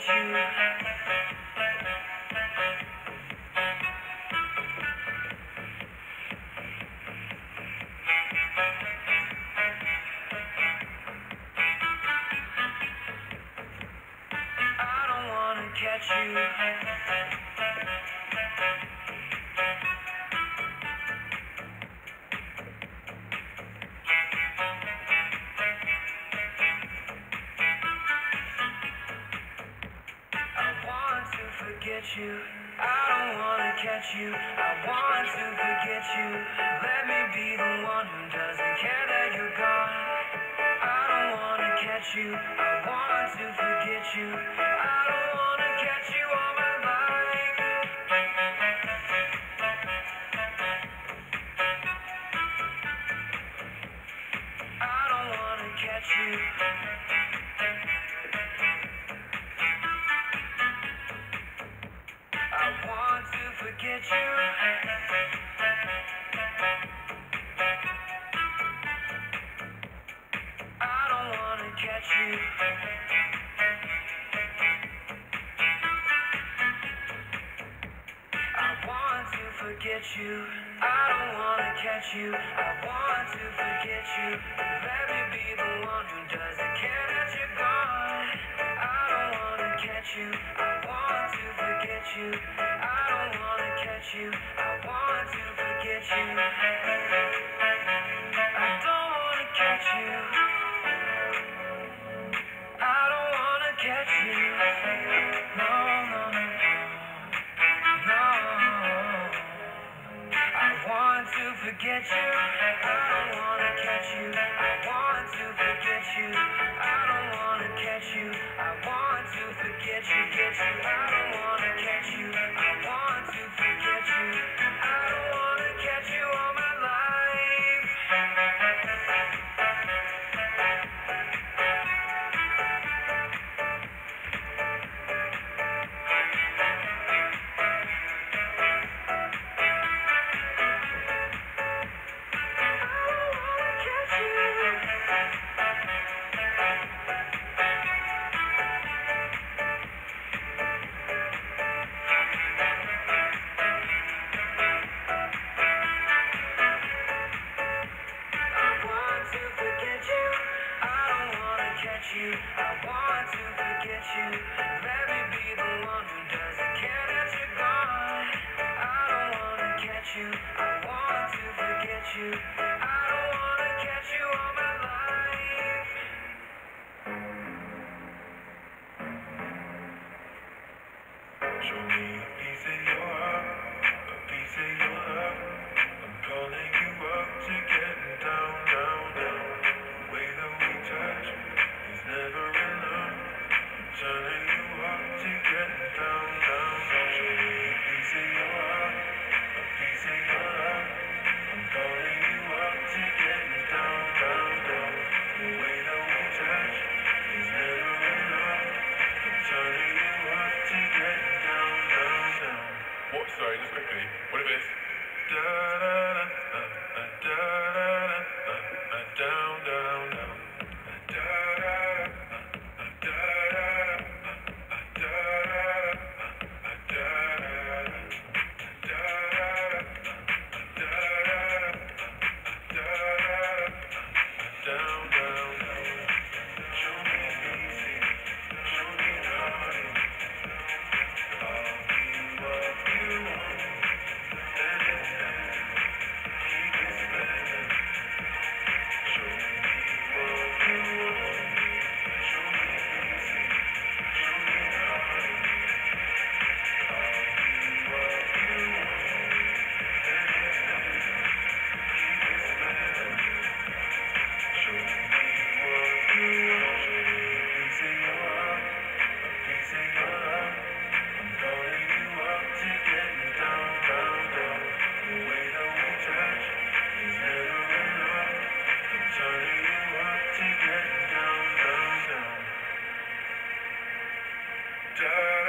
get you. I don't wanna catch you. Forget you. I don't wanna catch you. I want to forget you. Let me be the one who doesn't care that you're gone. I don't wanna catch you. I want to forget you. I don't wanna catch you all my life. I don't wanna catch you. Forget you. I don't wanna catch you. I want to forget you. I don't wanna catch you. I want to forget you. Let me be the one who doesn't care that you're gone. I don't wanna catch you. I want to forget you. I don't wanna catch you. I want to forget you. I don't wanna catch you. I don't wanna catch you. No, no, no, no. I want to forget you. I don't wanna catch you. I want to forget you. I don't wanna catch you. I want to forget you. Get you. I don't wanna catch you. I want to forget you. I don't wanna catch you all my life. I want to forget you. Let me be the one who doesn't care that you're gone. I don't wanna catch you. I want to forget you. I don't wanna catch you all my life. Show me a piece of your heart, a piece of your love. I'm calling you up to getting down, down, down. The way that we touch is never enough. I'm turning you up to getting down, down, down. Show me a piece of your heart, a piece of your love. I'm calling you up to getting down, down, down. The way that we touch is never enough. I'm turning you up to getting down, down, down. What? Sorry, just quickly. What if it's da da da da da da da down, down, down. Da